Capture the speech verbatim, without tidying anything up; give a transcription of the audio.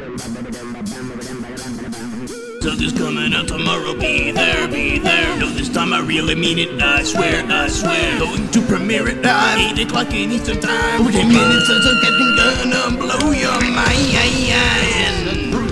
Zug is coming out tomorrow, be there, be there. No, this time I really mean it, I swear, I swear. Going to premiere it live, eight o'clock in Eastern time. Over ten minutes, so getting gonna blow your mind.